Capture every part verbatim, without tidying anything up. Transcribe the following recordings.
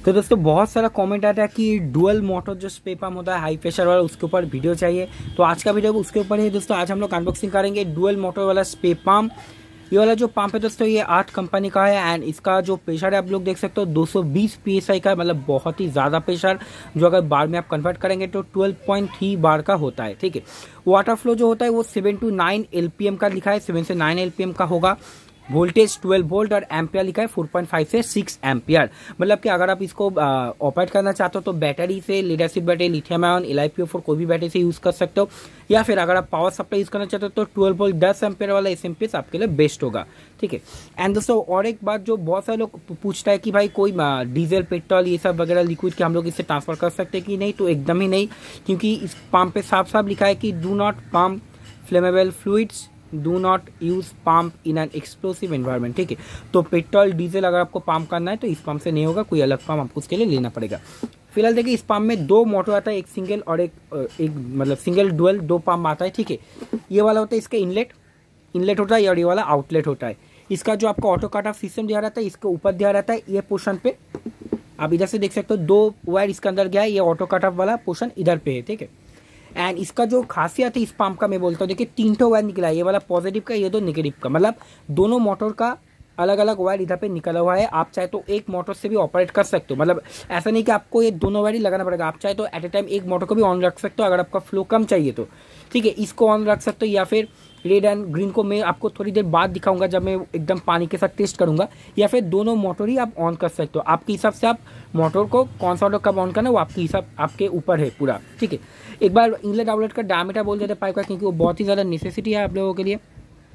तो दोस्तों बहुत सारा कमेंट आता है कि डुअल मोटर जो स्प्रे पंप होता है हाई प्रेशर वाला, उसके ऊपर वीडियो चाहिए। तो आज का वीडियो उसके ऊपर है दोस्तों। आज हम लोग अनबॉक्सिंग करेंगे डुअल मोटर वाला स्प्रे पंप। ये वाला जो पंप है दोस्तों ये आठ कंपनी का है एंड इसका जो प्रेशर है आप लोग देख सकते हो दो सौ बीस पीएसआई का है, मतलब बहुत ही ज़्यादा प्रेशर, जो अगर बार में आप कन्वर्ट करेंगे तो ट्वेल्व पॉइंट थ्री बार का होता है। ठीक है, वाटर फ्लो जो होता है वो सेवन टू नाइन एलपीएम का लिखा है, सेवन से नाइन एलपीएम का होगा। वोल्टेज ट्वेल्व वोल्ट और एम्पियर लिखा है फोर पॉइंट फाइव से सिक्स एम्पियर। मतलब कि अगर आप इसको ऑपरेट करना चाहते हो तो बैटरी से, lead acid battery, lithium ion, L I P O four कोई भी बैटरी से यूज़ कर सकते हो, या फिर अगर आप पावर सप्लाई यूज़ करना चाहते हो तो ट्वेल्व वोल्ट दस एम्पियर वाला एस एम पी एस आपके लिए बेस्ट होगा। ठीक है, एंड दोस्तों और एक बात जो बहुत सारे लोग पूछता है कि भाई कोई डीजल, पेट्रोल ये सब वगैरह लिक्विड के हम लोग इससे ट्रांसफर कर सकते हैं कि नहीं, तो एकदम ही नहीं, क्योंकि इस पंप पे साफ साफ लिखा है कि do not pump flammable fluids, do not use pump in an explosive environment. ठीक है, तो पेट्रोल डीजल अगर आपको पंप करना है तो इस पंप से नहीं होगा, कोई अलग पंप आपको उसके लिए लेना पड़ेगा। फिलहाल देखिए इस पंप में दो मोटर आता है, एक सिंगल और एक एक मतलब सिंगल डुअल दो पंप आता है। ठीक है, ये वाला होता है इसका इनलेट इनलेट होता है और ये वाला आउटलेट होता है। इसका जो आपको ऑटो कट ऑफ सिस्टम दिया रहता है इसके ऊपर दिया रहता है, ये पोर्शन पे आप इधर से देख सकते हो दो वायर इसके अंदर गया है, ये ऑटो कट ऑफ वाला पोर्शन इधर पे है। ठीक है, एंड इसका जो खासियत है इस पंप का मैं बोलता हूँ, देखिए तीन ठो वायर निकला है, ये वाला पॉजिटिव का, ये दो नेगेटिव का, मतलब दोनों मोटर का अलग अलग वायर इधर पे निकला हुआ है। आप चाहे तो एक मोटर से भी ऑपरेट कर सकते हो, मतलब ऐसा नहीं कि आपको ये दोनों वायर ही लगाना पड़ेगा, आप चाहे तो एट ए टाइम एक मोटर को भी ऑन रख सकते हो अगर आपका फ्लो कम चाहिए तो। ठीक है, इसको ऑन रख सकते हो, या फिर रेड एंड ग्रीन को मैं आपको थोड़ी देर बाद दिखाऊंगा जब मैं एकदम पानी के साथ टेस्ट करूंगा, या फिर दोनों मोटर ही आप ऑन कर सकते हो। आपके हिसाब से आप मोटर को कौन सा मोटर कब ऑन करना है वो आपके हिसाब आपके ऊपर है पूरा। ठीक है, एक बार इनलेट आउटलेट का डायमीटर बोल देते पाइप का, क्योंकि वो बहुत ही ज़्यादा नेसेसिटी है आप लोगों के लिए।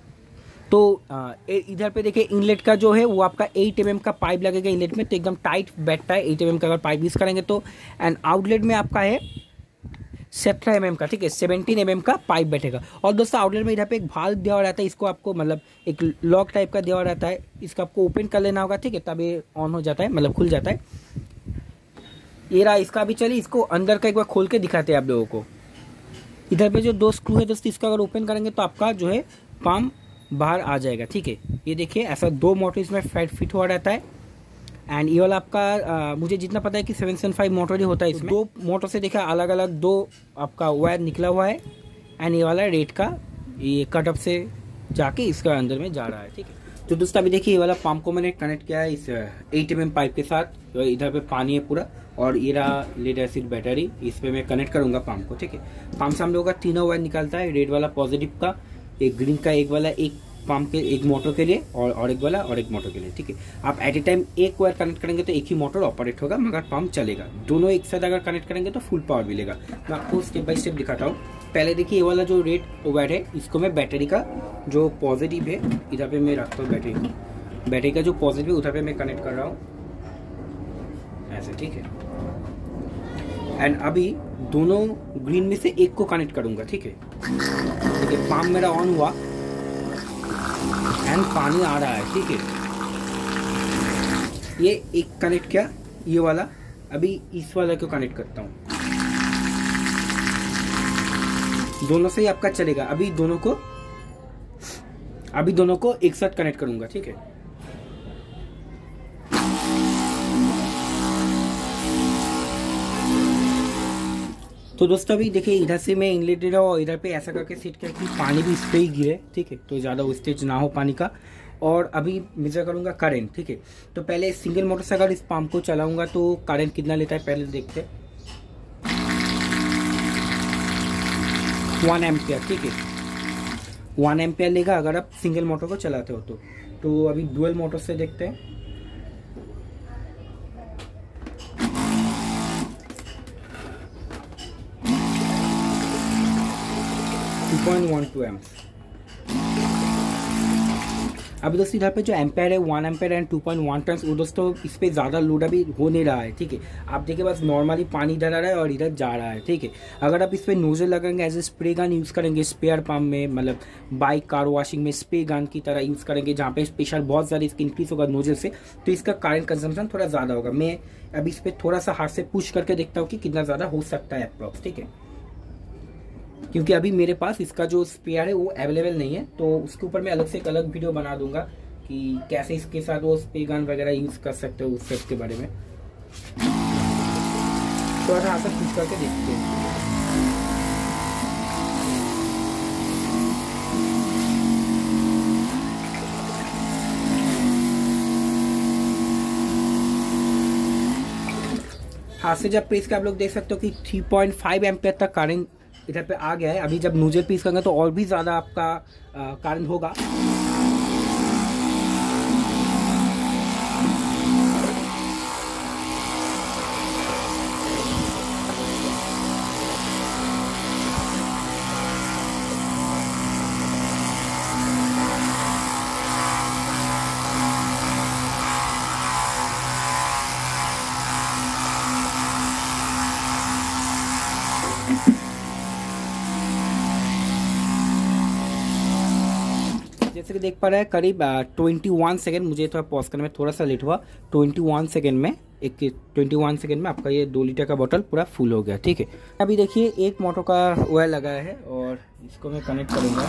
तो इधर पे देखिए इनलेट का जो है वो आपका एट एम एम का पाइप लगेगा इनलेट में, तो एकदम टाइट बैठता है एट एम एम का अगर पाइप यूज़ करेंगे तो। एंड आउटलेट में आपका है सत्रह एम एम का, ठीक है, सेवनटीन एम एम का पाइप बैठेगा। और दोस्तों आउटलेट में इधर पे एक भाल्व दिया हुआ रहता है, इसको आपको मतलब एक लॉक टाइप का दिया हुआ रहता है, इसका आपको ओपन कर लेना होगा। ठीक है, तब ये ऑन हो जाता है, मतलब खुल जाता है। ये रहा इसका। भी चलिए इसको अंदर का एक बार खोल के दिखाते हैं आप लोगों को। इधर पे जो दो स्क्रू है दोस्तों, इसका अगर ओपन करेंगे तो आपका जो है पंप बाहर आ जाएगा। ठीक है, ये देखिए ऐसा दो मोटर इसमें फिट हुआ रहता है। एंड ये वाला आपका आ, मुझे जितना पता है कि सेवन सेवन फाइव मोटर ही होता है इसमें। दो मोटर से देखा अलग अलग दो आपका वायर निकला हुआ है, एंड ये वाला रेड का ये कटअप से जाके इसका अंदर में जा रहा है। ठीक है, तो दोस्तों अभी देखिए ये वाला पंप को मैंने कनेक्ट किया है इस एट एम एम पाइप के साथ। इधर पे पानी है पूरा, और ये रहा लेड एसिड बैटरी, इस पे मैं कनेक्ट करूंगा पंप को। ठीक है, पंप से हम लोगों का तीनों वायर निकलता है, रेड वाला पॉजिटिव का, एक ग्रीन का, एक वाला एक पंप के एक मोटर के लिए और और एक वाला और एक मोटर के लिए। ठीक है, आप एट ए टाइम एक वायर कनेक्ट करेंगे तो एक ही मोटर ऑपरेट होगा, मगर पंप चलेगा। दोनों एक साथ अगर कनेक्ट करेंगे तो फुल पावर मिलेगा। मैं आपको स्टेप बाय स्टेप दिखाता हूँ। पहले देखिए ये वाला जो रेड वायर है, इसको मैं बैटरी का जो पॉजिटिव है इधर पे मैं रखता हूँ, बैटरी बैटरी का जो पॉजिटिव है उधर पे मैं कनेक्ट कर रहा हूँ ऐसे। ठीक है, एंड अभी दोनों ग्रीन में से एक को कनेक्ट करूंगा। ठीक है, ठीक है, पंप मेरा ऑन हुआ एंड पानी आ रहा है। ठीक है, ये एक कनेक्ट किया, ये वाला। अभी इस वाला को कनेक्ट करता हूँ, दोनों से ही आपका चलेगा। अभी दोनों को अभी दोनों को एक साथ कनेक्ट करूंगा। ठीक है, तो दोस्तों अभी देखिए इधर से मैं इनलेट दे रहा हूँ, इधर पे ऐसा करके सेट किया कि पानी भी इस पे ही गिरे। ठीक है, तो ज़्यादा वेस्टेज ना हो पानी का। और अभी मेजर करूँगा करंट। ठीक है, तो पहले सिंगल मोटर से अगर इस पंप को चलाऊंगा तो करंट कितना लेता है पहले देखते हैं। One ampere. ठीक है, वन एम्पियर लेगा अगर आप सिंगल मोटर को चलाते हो तो। तो अभी डुअल मोटर से देखते हैं। Two point one two amp. अभी दोस्तों इधर पे जो एम्पेयर है one ampere and two point one tons, वो दोस्तों इस पे ज़्यादा लोड अभी हो नहीं रहा है। ठीक है, आप देखिए बस नॉर्मली पानी इधर आ रहा है और इधर जा रहा है। ठीक है, अगर आप इस पे नोजल लगाएंगे, as a spray gun use करेंगे स्पेयर पंप में, मतलब बाइक कार वॉशिंग में स्प्रे गन की तरह यूज़ करेंगे, जहाँ पे प्रेशर बहुत ज़्यादा इसका इंक्रीज होगा नोजल से, तो इसका करंट कंजम्पशन थोड़ा ज़्यादा होगा। मैं अभी इस पर थोड़ा सा हाथ से पुश करके देखता हूँ कि कितना ज़्यादा हो सकता है अप्रॉक्स। ठीक है, क्योंकि अभी मेरे पास इसका जो स्पेयर है वो अवेलेबल नहीं है, तो उसके ऊपर मैं अलग से एक अलग वीडियो बना दूंगा कि कैसे इसके साथ वो स्प्रे गन वगैरह यूज़ कर सकते हो, उस सब के बारे में। थोड़ा सा हाथ से पुश करके देखते हैं। हाथ से जब प्रेस कर आप लोग देख सकते हो कि थ्री पॉइंट फाइव एम्पियर तक करंट इधर पे आ गया है। अभी जब नोजल प्रेस करेंगे तो और भी ज़्यादा आपका करंट होगा। जैसे कि देख पा रहे हैं करीब इक्कीस सेकंड, मुझे थोड़ा पॉज करने में थोड़ा सा लेट हुआ। इक्कीस सेकंड में एक इक्कीस सेकंड में आपका ये दो लीटर का बोतल पूरा फुल हो गया। ठीक है, अभी देखिए एक मोटर का ऑयल लगा है और इसको मैं कनेक्ट करूँगा।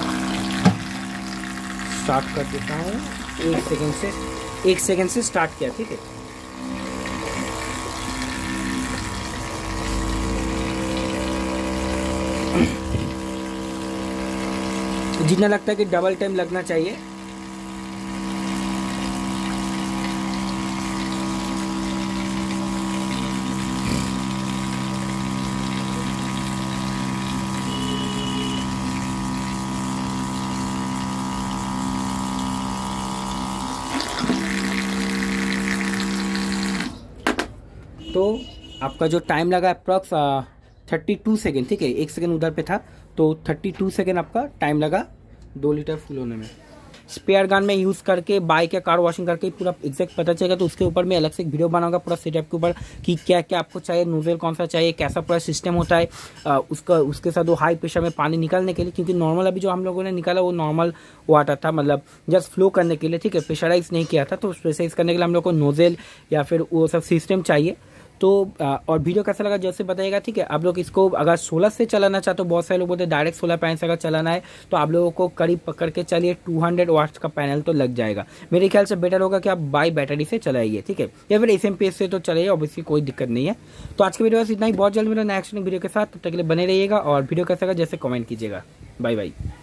स्टार्ट कर देता हूँ। एक सेकेंड से एक सेकेंड से स्टार्ट किया। ठीक है, जितना लगता है कि डबल टाइम लगना चाहिए। तो आपका जो टाइम लगा अप्रॉक्स थर्टी टू सेकेंड। ठीक है, एक सेकेंड उधर पे था तो थर्टी टू सेकेंड आपका टाइम लगा दो लीटर फुल होने में। स्पेयर गन में यूज़ करके बाइक या कार वॉशिंग करके पूरा एग्जैक्ट पता चलेगा। तो उसके ऊपर मैं अलग से एक वीडियो बनाऊंगा पूरा सेटअप के ऊपर कि क्या क्या आपको चाहिए, नोजल कौन सा चाहिए, कैसा पूरा सिस्टम होता है आ, उसका उसके साथ वो हाई प्रेशर में पानी निकालने के लिए। क्योंकि नॉर्मल अभी जो हम लोगों ने निकाला वो नॉर्मल वाटर था, मतलब जस्ट फ्लो करने के लिए। ठीक है, प्रेशराइज नहीं किया था। तो प्रेशराइज करने के लिए हम लोग को नोजल या फिर वो सब सिस्टम चाहिए। तो और वीडियो कैसा लगा जैसे बताइएगा। ठीक है, आप लोग इसको अगर सोलह से चलाना चाहते हो, बहुत सारे लोग बोलते हैं डायरेक्ट सोलह पैनल से अगर चलाना है तो आप लोगों को करीब पकड़ के चलिए टू हंड्रेड वाट्स का पैनल तो लग जाएगा। मेरे ख्याल से बेटर होगा कि आप बाई बैटरी से चलाइए। ठीक है, या फिर एस एम पी एस से तो चलाइए, ऑब्वियसली कोई दिक्कत नहीं है। तो आज की वीडियो बस इतना ही। बहुत जल्द मेरा नेक्स्ट वीडियो के साथ, तब तक के लिए बने रहिएगा और वीडियो कैसा लगा जैसे कमेंट कीजिएगा। Bye bye.